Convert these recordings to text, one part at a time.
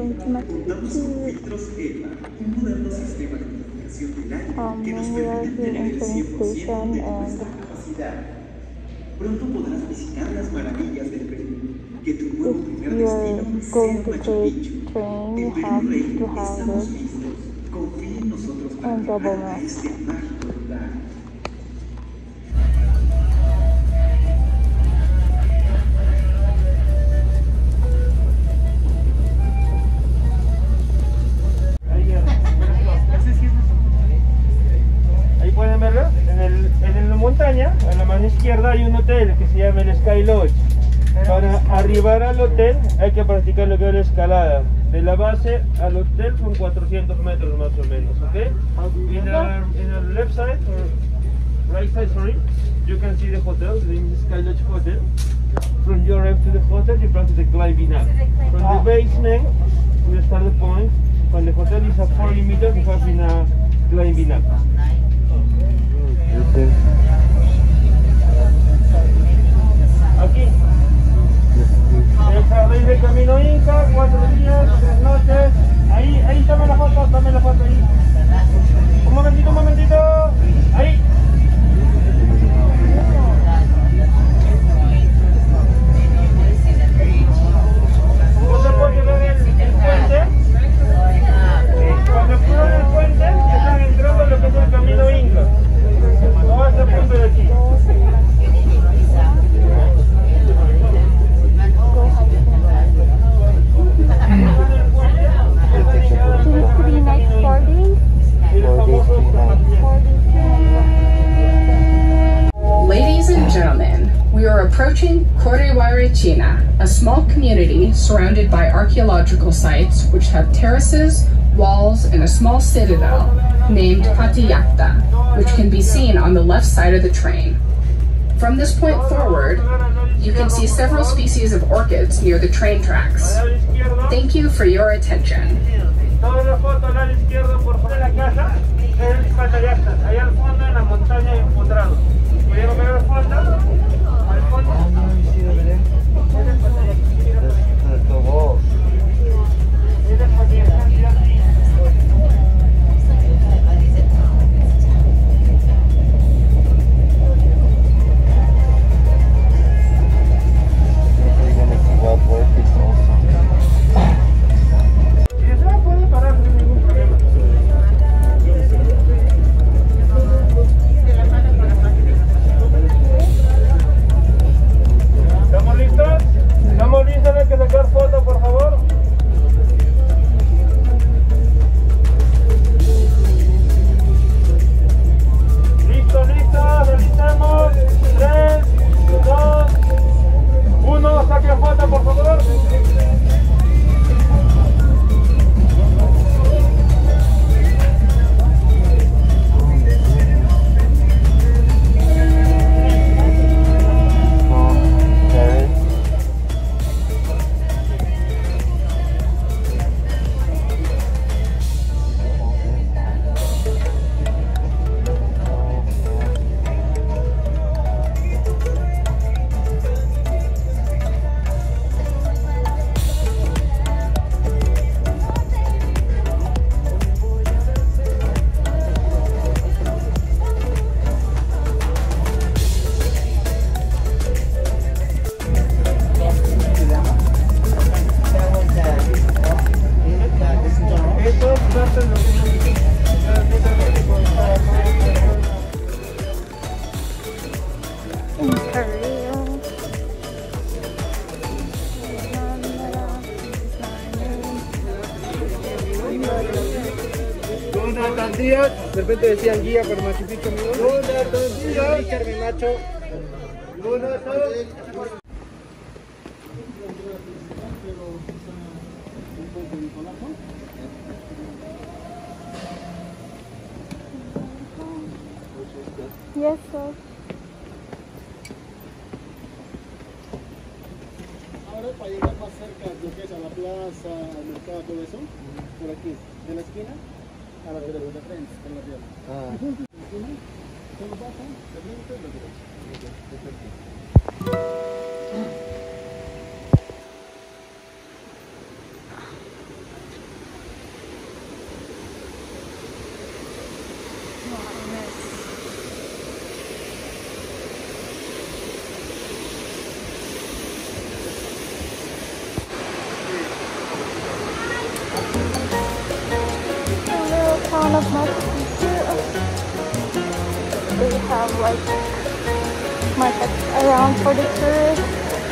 going to Machu Contamos con Picchu. filtros EVA, un moderno sistema de purificación del aire que nos We are permite here tener in el train 100% station de and nuestra capacidad. Pronto podrás visitar las maravillas del Perú. Que tu nuevo if primer you're destino sea going to Machu take Picchu. train, you En Perú have Rey to have estamos this listos. Confía en nosotros para and double llevar a mask. este mágico lugar. Ahí pueden verlo, en la montaña, a la mano izquierda hay un hotel que se llama el Sky Lodge. Para arribar al hotel hay que practicar lo que es la escalada. De la base al hotel son 400 metros más o menos, ¿ok? In the left side, or right side, sorry, you can see the hotel, the name is Sky Lodge Hotel. From your end to the hotel, you practice the climbing up. From the basement, we start the point. When the hotel is at 40 meters, you have been climbing up. Aquí. El jardín del Camino Inca, 4 días, 3 noches. Ahí, tome la foto ahí. Un momentito. Ahí. ¿No se puede ver el puente? Cuando cruzan el puente, están entrando a lo que es el Camino Inca. No a este punto de aquí. Ladies and gentlemen, we are approaching Correware, China, a small community surrounded by archaeological sites which have terraces, walls, and a small citadel named Patiyakta, which can be seen on the left side of the train. From this point forward, you can see several species of orchids near the train tracks. Thank you for your attention. Toda la foto al lado izquierdo por fuera de la casa es el Patiyakta, allá al fondo en la montaña empotrado. ¿Pudieron ver el fondo? Al fondo. Es el Patiyakta. días, de repente decían guía para Machu Picchu, amigos. Buenos días, Richard, mi macho. Yes, sir. Ahora para llegar más cerca de lo que es a la plaza, al mercado, todo eso, por aquí, de la esquina a la derecha, de frente, por la izquierda. Y juntos, de la esquina, solo bajan, de frente a la derecha. Perfecto. They have like markets around for the tourists.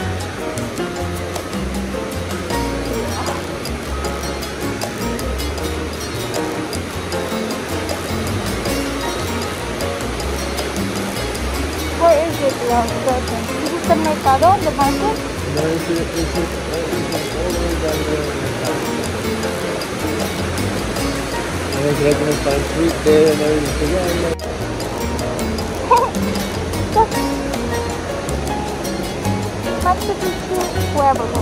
Where is it around? This is the mercado, the market? No, it's all the way down there. And it's like gonna find fruit there and everything. Machu Picchu Pueblo.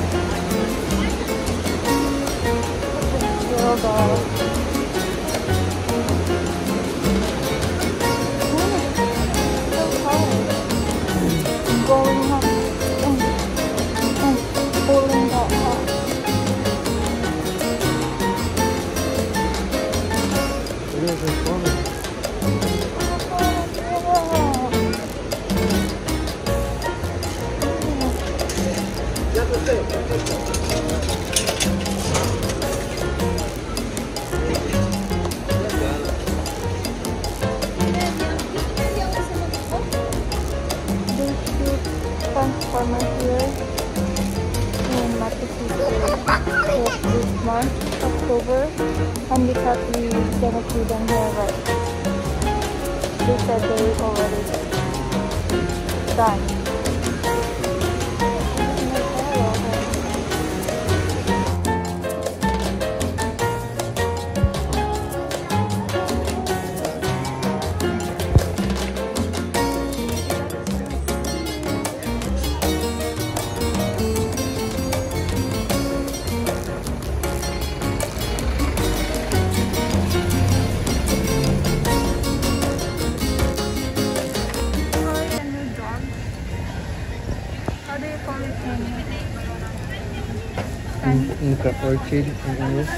Going up and pulling that out. This is funny. Transformer here in Machu Picchu this month, October, and we thought we were gonna see them here, but they said they already done. Nuka orchid in English.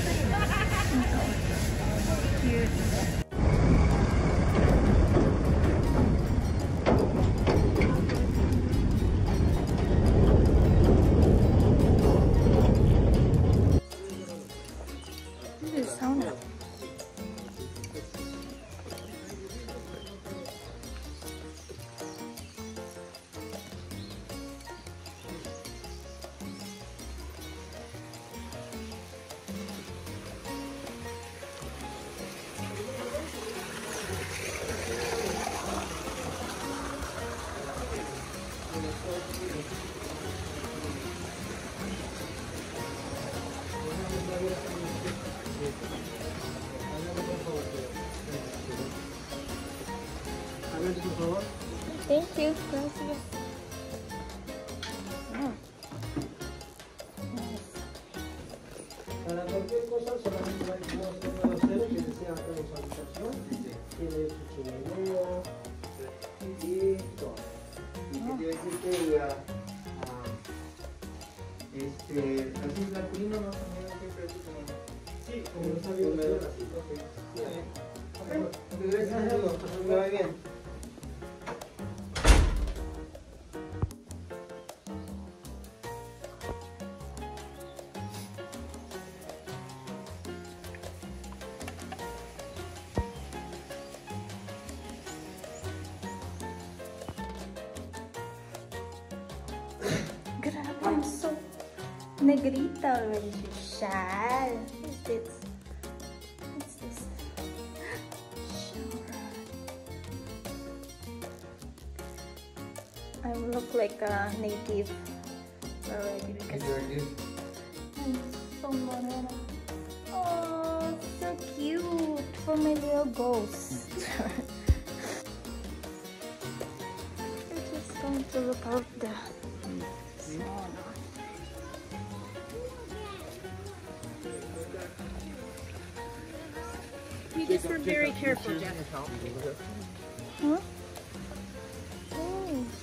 This is sauna. Thank you. Gracias. Para cualquier cosa, solamente va a ir a cero que desea actualización. Tiene su chimenea y todo. Y que quiere decir que así la culina no también siempre así como. Sí, como está bien. Ok, gracias a Dios. Me va bien. Grabe, I'm so negrita already. Shal. What's this? What's this? Sharon. I look like a native already because I'm so morena. Oh, so cute for my little ghost. I'm just going to look out the sauna. You just were very careful, Jeff. Huh? Oh.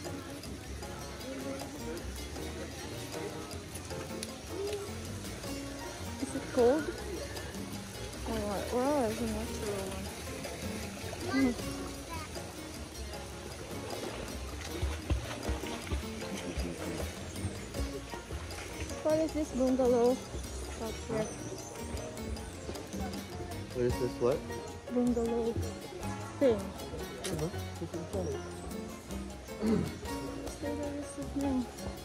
Is it cold? Oh, wow, it's a natural one. What is this bungalow? Out here. What is this? What? bungalow thing. So this is nice.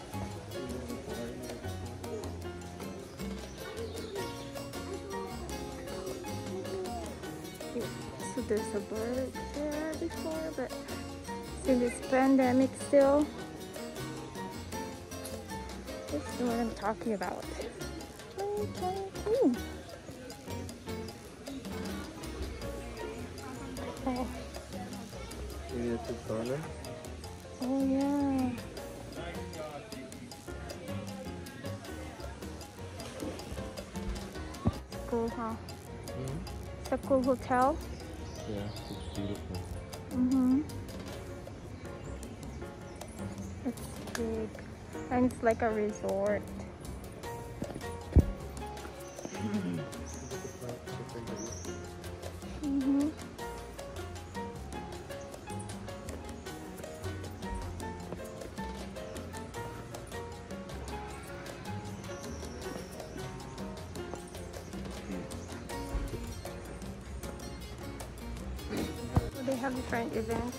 So there's a bird there before, but since it's pandemic still, this is what I'm talking about. Ooh. Oh. Oh yeah. Cool, huh? It's a cool hotel. Yeah, it's beautiful. It's big. And it's like a resort. They have different events.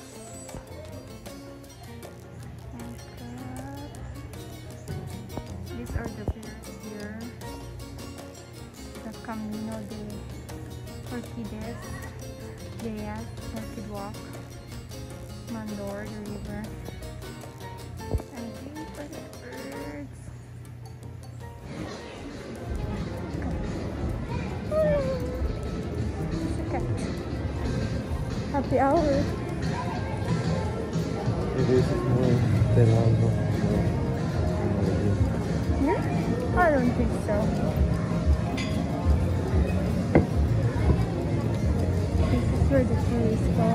These are the pillars here. The Camino de Orquídeas, Deas, Orchid Walk, Mandor, the river. And these are the birds. It's a cat. Happy hour. It is more than one. Yeah? I don't think so. This is where the tourists go.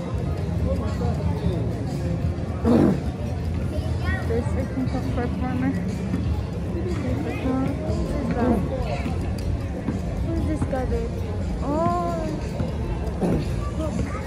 There's I think a performer. Who's this guy there? Oh! Look.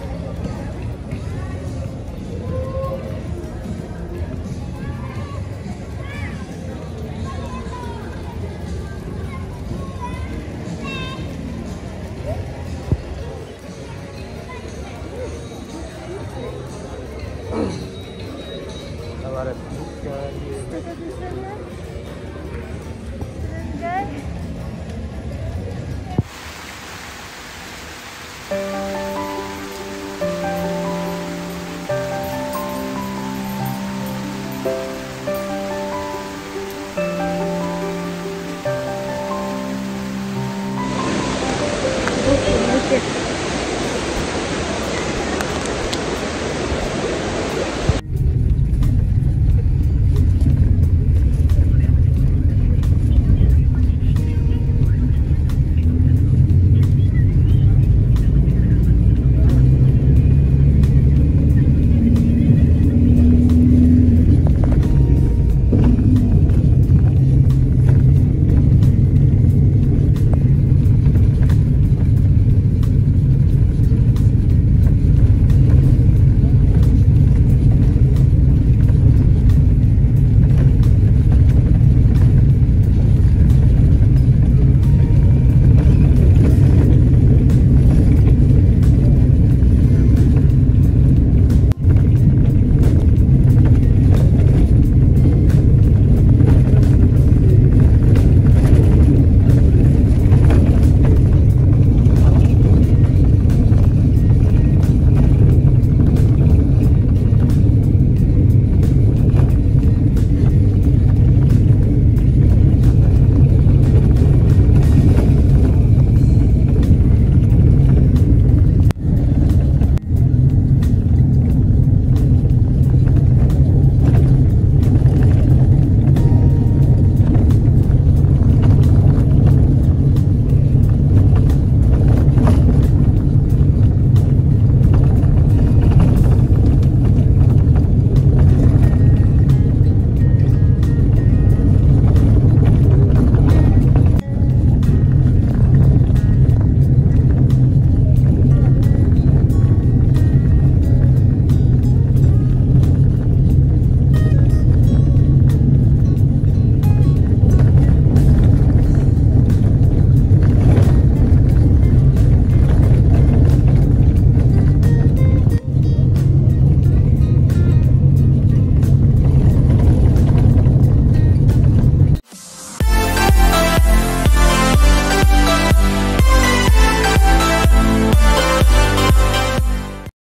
A lot of blue sky here.